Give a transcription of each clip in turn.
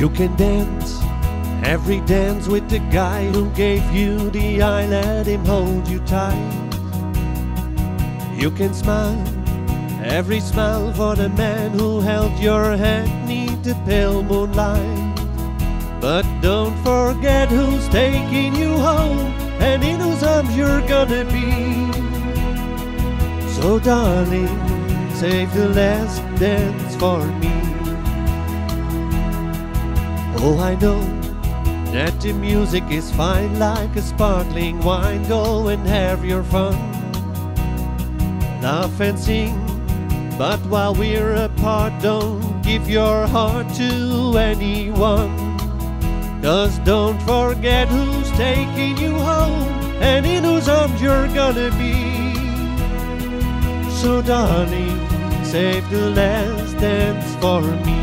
You can dance every dance with the guy who gave you the eye, let him hold you tight. You can smile every smile for the man who held your hand neath the pale moonlight. But don't forget who's taking you home and in whose arms you're gonna be. So darling, save the last dance for me. Oh, I know that the music is fine like a sparkling wine. Go and have your fun, laugh and sing, but while we're apart, don't give your heart to anyone. 'Cause don't forget who's taking you home and in whose arms you're gonna be. So darling, save the last dance for me.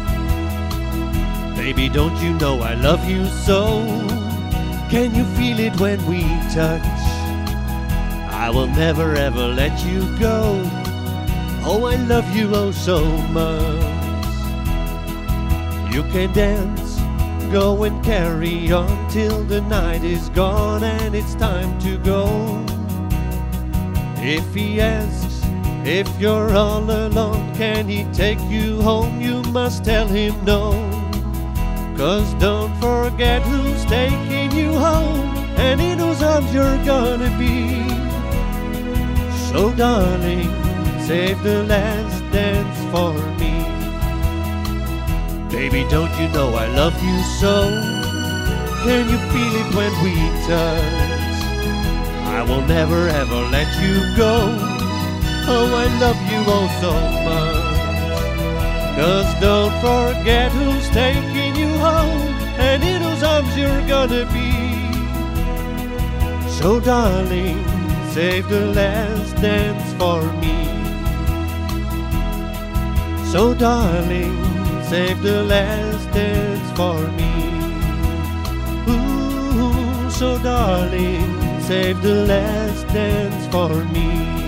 Baby, don't you know I love you so? Can you feel it when we touch? I will never ever let you go. Oh, I love you oh so much. You can dance, go and carry on till the night is gone and it's time to go. If he asks if you're all alone, can he take you home? You must tell him no. 'Cause don't forget who's taking you home and in whose arms you're gonna be. So darling, save the last dance for me. Baby, don't you know I love you so? Can you feel it when we touch? I will never ever let you go. Oh, I love you oh so much. 'Cause don't forget who's taking you home and in whose arms you're gonna be. So darling, save the last dance for me. So darling, save the last dance for me. Ooh, so darling, save the last dance for me.